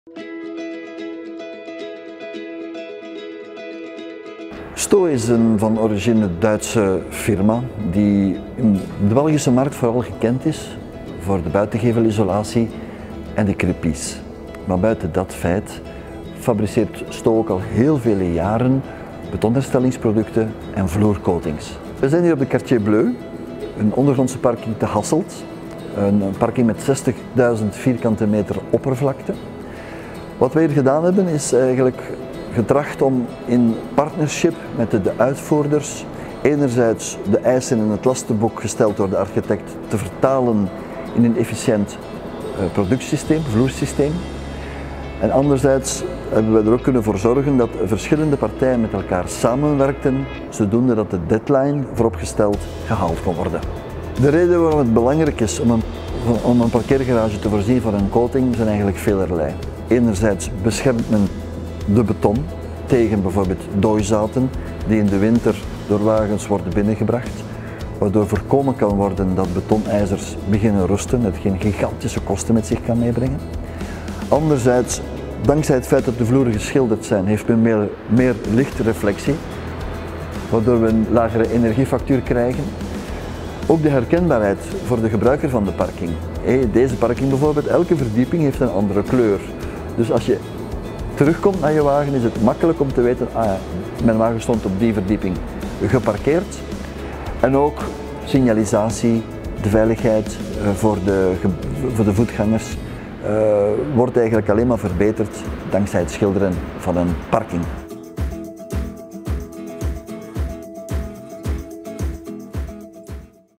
Sto is een van origine Duitse firma die in de Belgische markt vooral gekend is voor de buitengevelisolatie en de crepies. Maar buiten dat feit fabriceert Sto ook al heel vele jaren betonherstellingsproducten en vloercoatings. We zijn hier op de Quartier Bleu, een ondergrondse parking te Hasselt. Een parking met 60.000 vierkante meter oppervlakte. Wat wij hier gedaan hebben is eigenlijk getracht om in partnership met de uitvoerders enerzijds de eisen in het lastenboek gesteld door de architect te vertalen in een efficiënt productiesysteem, vloersysteem. En anderzijds hebben we er ook kunnen voor zorgen dat verschillende partijen met elkaar samenwerkten, zodoende dat de deadline vooropgesteld gehaald kon worden. De reden waarom het belangrijk is om een parkeergarage te voorzien van een coating zijn eigenlijk velerlei. Enerzijds beschermt men de beton tegen bijvoorbeeld dooizaten die in de winter door wagens worden binnengebracht, waardoor voorkomen kan worden dat betonijzers beginnen roesten, hetgeen gigantische kosten met zich kan meebrengen. Anderzijds, dankzij het feit dat de vloeren geschilderd zijn, heeft men meer lichtreflectie, waardoor we een lagere energiefactuur krijgen. Ook de herkenbaarheid voor de gebruiker van de parking. Deze parking bijvoorbeeld, elke verdieping heeft een andere kleur. Dus als je terugkomt naar je wagen is het makkelijk om te weten, mijn wagen stond op die verdieping geparkeerd. En ook signalisatie, de veiligheid voor de voetgangers wordt eigenlijk alleen maar verbeterd dankzij het schilderen van een parking.